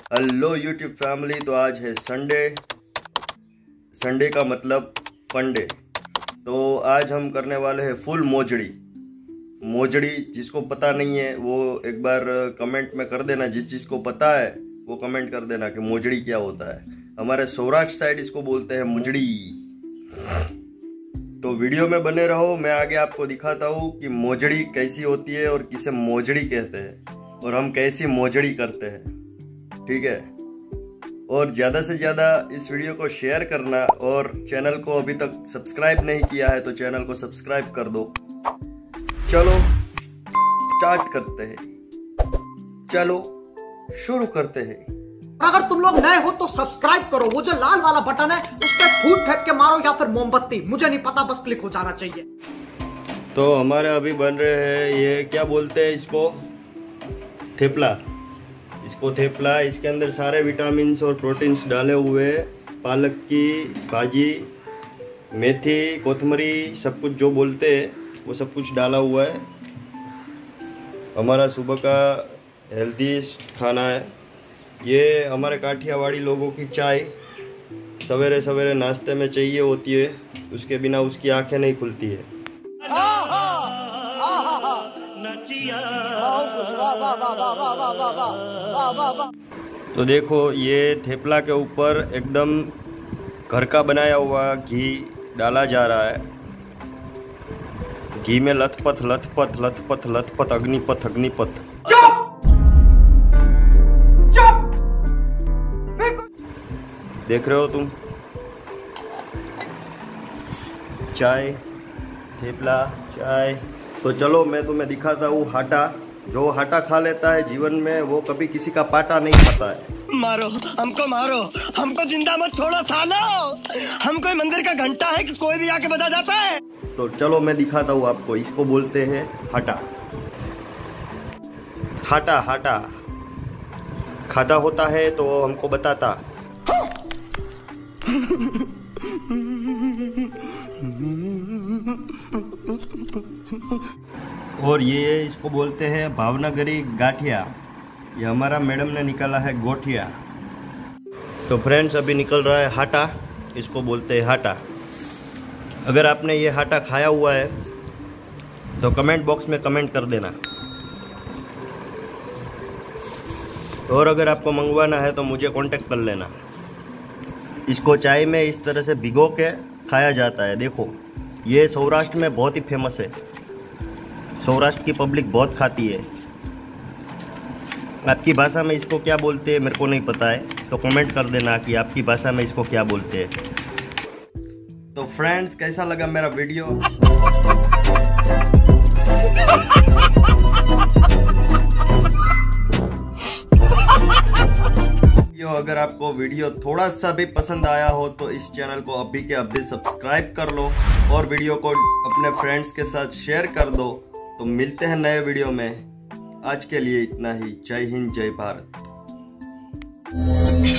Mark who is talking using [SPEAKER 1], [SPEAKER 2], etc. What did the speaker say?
[SPEAKER 1] Hello YouTube family. तो आज है संडे। संडे का मतलब फंडे। तो आज हम करने वाले हैं फुल मोजड़ी। मोजड़ी जिसको पता नहीं है वो एक बार कमेंट में कर देना। जिसको पता है वो कमेंट कर देना कि मोजड़ी क्या होता है। हमारे सौराष्ट्र साइड इसको बोलते हैं मुजड़ी। तो वीडियो में बने रहो, मैं आगे आपको दिखाता हूँ कि मोजड़ी कैसी होती है और किसे मोजड़ी कहते हैं और हम कैसी मोजड़ी करते हैं। ठीक है, और ज़्यादा से ज़्यादा इस वीडियो को शेयर करना और चैनल को अभी तक सब्सक्राइब नहीं किया है तो चैनल को सब्सक्राइब कर दो। चलो स्टार्ट करते हैं, चलो शुरू करते हैं।
[SPEAKER 2] अगर तुम लोग नए हो तो सब्सक्राइब करो, वो जो लाल वाला बटन है उस पर फूट फेंक के मारो या फिर मोमबत्ती, मुझे नहीं पता, बस क्लिक हो जाना चाहिए।
[SPEAKER 1] तो हमारे अभी बन रहे हैं, ये क्या बोलते हैं इसको, थेपला। इसको थेपला, इसके अंदर सारे विटामिन्स और प्रोटीन्स डाले हुए, पालक की भाजी, मेथी, कोथमरी, सब कुछ जो बोलते हैं वो सब कुछ डाला हुआ है। हमारा सुबह का हेल्दी खाना है। ये हमारे काठियावाड़ी लोगों की चाय सवेरे सवेरे नाश्ते में चाहिए होती है, उसके बिना उसकी आंखें नहीं खुलती है। तो देखो ये थेपला के ऊपर एकदम घर का बनाया हुआ घी डाला जा रहा है। घी में लथपथ लथपथ लथपथ लथपथ अग्निपथ अग्निपथ। देख रहे हो तुम, चाय, थेपला, चाय। तो चलो मैं तुम्हें दिखाता हूँ हाटा। जो हाटा खा लेता है जीवन में वो कभी किसी का पाटा नहीं खाता है।
[SPEAKER 3] मारो हमको जिंदा मत छोड़ो सालो। हम कोई मंदिर का घंटा है कि कोई भी आके बजा जाता है।
[SPEAKER 1] तो चलो मैं दिखाता हूँ आपको, इसको बोलते हैं हाटा। हाटा हाटा खाता होता है तो हमको बताता। और ये इसको बोलते हैं भावनगरी गाठिया। ये हमारा मैडम ने निकाला है गोठिया। तो फ्रेंड्स अभी निकल रहा है हाटा, इसको बोलते हैं हाटा। अगर आपने ये हाटा खाया हुआ है तो कमेंट बॉक्स में कमेंट कर देना। और अगर आपको मंगवाना है तो मुझे कांटेक्ट कर लेना। इसको चाय में इस तरह से भिगो के खाया जाता है। देखो ये सौराष्ट्र में बहुत ही फेमस है, सौराष्ट्र की पब्लिक बहुत खाती है। आपकी भाषा में इसको क्या बोलते हैं मेरे को नहीं पता है, तो कमेंट कर देना कि आपकी भाषा में इसको क्या बोलते हैं। तो फ्रेंड्स कैसा लगा मेरा वीडियो? अगर आपको वीडियो थोड़ा सा भी पसंद आया हो तो इस चैनल को अभी के अभी सब्सक्राइब कर लो और वीडियो को अपने फ्रेंड्स के साथ शेयर कर दो। तो मिलते हैं नए वीडियो में। आज के लिए इतना ही। जय हिंद, जय भारत।